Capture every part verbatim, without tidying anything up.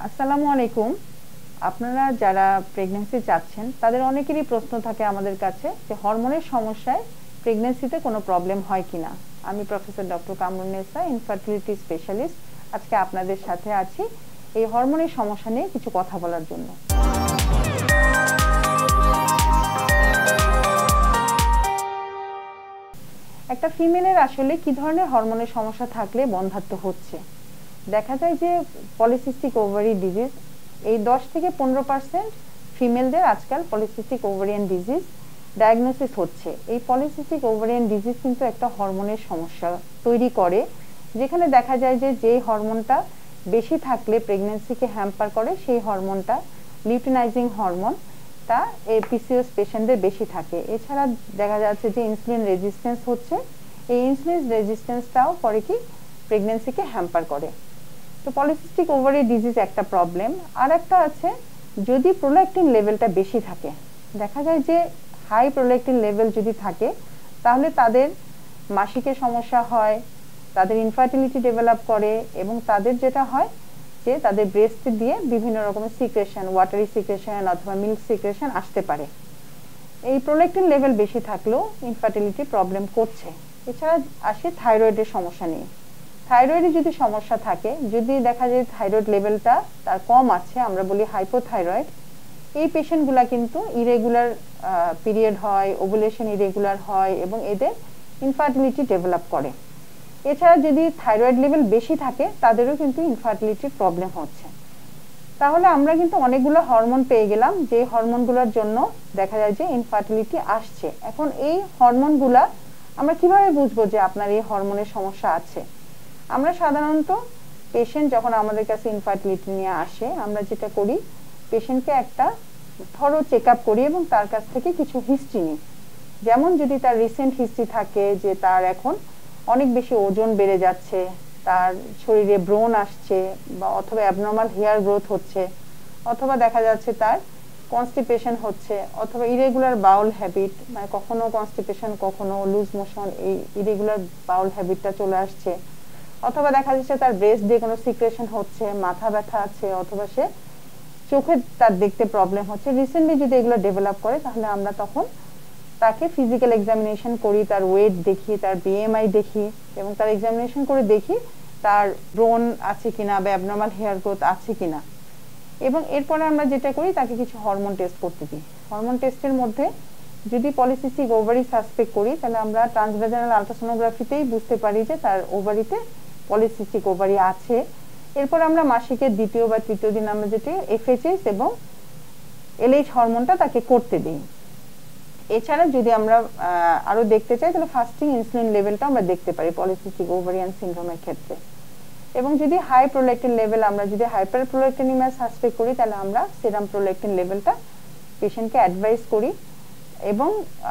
আসসালামু আলাইকুম। আপনারা যারা প্রেগন্যান্সি চাচ্ছেন তাদের অনেকেরই প্রশ্ন থাকে আমাদের কাছে যে হরমোনের সমস্যায় প্রেগন্যান্সিতে কোনো প্রবলেম হয় কিনা। আমি professor doctor Kamrunnesa, infertility specialist, আজকে আপনাদের সাথে আছি এই হরমোনের সমস্যা নিয়ে কিছু কথা বলার জন্য। একটা ফিমেলের আসলে কি ধরনের হরমোনের সমস্যা থাকলে বন্ধ্যাত্ব হচ্ছে? দেখা যায় যে পলিসিস্টিক ওভারি ডিজিজ, এই দশ থেকে পনেরো পার্সেন্ট ফিমেলদের আজকাল পলিসিস্টিক ওভারিয়ান ডিজিজ ডায়াগনোসিস হচ্ছে। এই পলিসিস্টিক ওভারিয়ান ডিজিজ কিন্তু একটা হরমোনের সমস্যা তৈরি করে, যেখানে দেখা যায় যে যেই হরমোনটা বেশি থাকলে প্রেগন্যান্সিকে হ্যাম্পার করে সেই হরমোনটা লিউটিনাইজিং হরমোন, তা এই পিসিওএস পেশেন্টদের বেশি থাকে। এছাড়া দেখা যাচ্ছে যে ইনসুলিন রেজিস্ট্যান্স হচ্ছে, এই ইনসুলিন রেজিস্ট্যান্সটাও পরে কি প্রেগন্যান্সিকে হ্যাম্পার করে। তো পলিসিস্টিক ওভারি ডিজিজ একটা প্রবলেম। আর একটা আছে, যদি প্রোল্যাক্টিন লেভেলটা বেশি থাকে, দেখা যায় যে হাই প্রোল্যাক্টিন লেভেল যদি থাকে তাহলে তাদের মাসিকের সমস্যা হয়, তাদের ইনফার্টিলিটি ডেভেলপ করে, এবং তাদের যেটা হয় যে তাদের ব্রেস্ট দিয়ে বিভিন্ন রকমের সিক্রেশন, ওয়াটারি সিক্রেশন অথবা মিল্ক সিক্রেশন আসতে পারে। এই প্রোল্যাক্টিন লেভেল বেশি থাকলেও ইনফার্টিলিটি প্রবলেম করছে। এছাড়া আসে থাইরয়েডের সমস্যা নিয়ে। থাইরয়েডে যদি সমস্যা থাকে, যদি দেখা যায় থাইরয়েড লেভেলটা তার কম আছে, আমরা বলি হাইপোথাইরয়েড, এই পেশেন্টগুলা কিন্তু ইরেগুলার পিরিয়ড হয়, ওভুলেশন ইরেগুলার হয় এবং এদের ইনফার্টিলিটি ডেভেলপ করে। এছাড়া যদি থাইরয়েড লেভেল বেশি থাকে তাদেরও কিন্তু ইনফার্টিলিটির প্রবলেম হচ্ছে। তাহলে আমরা কিন্তু অনেকগুলো হরমোন পেয়ে গেলাম যে হরমোনগুলোর জন্য দেখা যায় যে ইনফার্টিলিটি আসছে। এখন এই হরমোনগুলা আমরা কিভাবে বুঝবো যে আপনার এই হরমোনের সমস্যা আছে? আমরা সাধারণত পেশেন্ট যখন আমাদের কাছে ইনফার্টিলিটি নিয়ে আসে, আমরা যেটা করি পেশেন্টকে একটা থরো চেক আপ করি এবং তার কাছ থেকে কিছু হিস্ট্রি নিই। যেমন যদি তার রিসেন্ট হিস্ট্রি থাকে যে তার এখন অনেক বেশি ওজন বেড়ে যাচ্ছে, তার শরীরে ব্রণ আসছে, বা অথবা অ্যাবনর্মাল হেয়ার গ্রোথ হচ্ছে, অথবা দেখা যাচ্ছে তার কনস্টিপেশন হচ্ছে, অথবা ইরেগুলার বাউল হ্যাবিট, মানে কখনো কনস্টিপেশন কখনো লুজ মোশন, এই ইরেগুলার বাউল হ্যাবিটটা চলে আসছে, অথবা দেখা যাচ্ছে তার ব্রেস্ট দিয়ে কোনো সিক্রেশন হচ্ছে, মাথা ব্যথা আছে, অথবা সে চোখে তার দেখতে প্রবলেম হচ্ছে। রিসেন্টলি যদি এগুলো ডেভেলপ করে তাহলে আমরা তখন তাকে ফিজিক্যাল এক্সামিনেশন করি, তার ওয়েট দেখি, তার বিএমআই দেখি এবং তার এক্সামিনেশন করে দেখি তার ব্রণ আছে কিনা বা অ্যাবনর্মাল হেয়ার গ্রোথ আছে কিনা। এবং এরপরে আমরা যেটা করি তাকে কিছু হরমোন টেস্ট করতে দিই। হরমোন টেস্টের মধ্যে যদি পলিসিস্টিক ওভারি সাসপেক্ট করি তাহলে আমরা ট্রান্সভেজানাল আলট্রাসোনোগ্রাফিতেই বুঝতে পারি যে তার ওভারিতে পলিসিস্টিক ওভারি আছে। এরপর আমরা মাসিকের দ্বিতীয় বা তৃতীয় দিন আমরা যেটি এফএইচএস এবং এলএইচ হরমোনটা তাকে করতে দিই। এছাড়া যদি আমরা আরো দেখতে চাই তাহলে ফাস্টিং ইনসুলিন লেভেলটা আমরা দেখতে পারি পলিসিস্টিক ওভারিয়ান সিনড্রোমের ক্ষেত্রে। এবং যদি হাই প্রোল্যাক্টিন লেভেল, আমরা যদি হাইপার প্রোল্যাক্টিনিমিয়া সাসপেক্ট করি তাহলে আমরা সেরাম প্রোল্যাক্টিন লেভেলটা পেশেন্টকে অ্যাডভাইস করি। এবং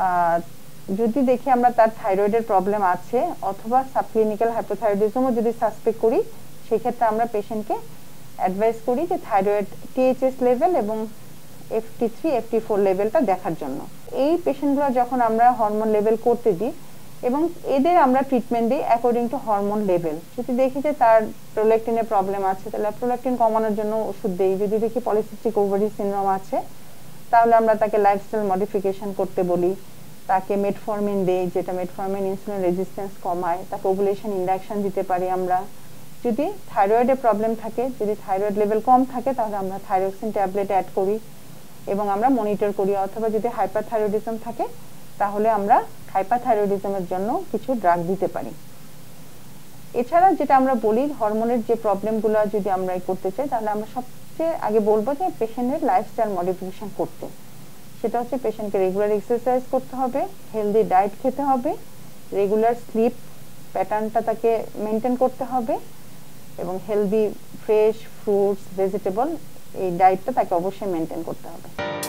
যদি দেখি আমরা তার থাইরয়েডের প্রবলেম আছে অথবা সাবক্লিনিক্যাল হাইপোথাইরয়েডিজমও যদি সাসপেক্ট করি, সেক্ষেত্রে আমরা পেশেন্টকে অ্যাডভাইস করি যে থাইরয়েড টিএইচএস লেভেল এবং F T three F T four লেভেলটা দেখার জন্য। এই পেশেন্টগুলো যখন আমরা হরমোন লেভেল করতে দিই এবং এদের আমরা ট্রিটমেন্ট দিই অ্যাকর্ডিং টু হরমোন লেভেল। যদি দেখি যে তার প্রোল্যাক্টিনের প্রবলেম আছে তাহলে প্রোল্যাক্টিন কমানোর জন্য ওষুধ দিই। যদি দেখি পলিসিস্টিক ওভারি সিনড্রোম আছে তাহলে আমরা তাকে লাইফস্টাইল মডিফিকেশন করতে বলি, তাকে মেটফর্মিন দেই, যেটা মেটফর্মিন ইনসুলিন রেজিস্ট্যান্স কমায়, তাকে ওভুলেশন ইন্ডাকশন দিতে পারি আমরা। যদি থাইরয়েডের প্রবলেম থাকে, যদি থাইরয়েড লেভেল কম থাকে তাহলে আমরা থাইরক্সিন ট্যাবলেট অ্যাড করি এবং আমরা মনিটর করি। অথবা যদি হাইপারথাইরয়েডিজম থাকে তাহলে আমরা হাইপারথাইরয়েডিজমের জন্য কিছু ড্রাগ দিতে পারি। এছাড়া যেটা আমরা বলি হরমোনের যে প্রবলেমগুলো যদি আমরা করতে চাই তাহলে আমরা সবচেয়ে আগে বলবো যে পেশেন্টের লাইফস্টাইল মডিফিকেশন করতে। সেটা হচ্ছে পেশেন্টকে রেগুলার এক্সারসাইজ করতে হবে, হেলদি ডায়েট খেতে হবে, রেগুলার স্লিপ প্যাটার্নটা তাকে মেনটেন করতে হবে এবং হেলদি ফ্রেশ ফ্রুটস ভেজিটেবল এই ডায়েটটা তাকে অবশ্যই মেনটেন করতে হবে।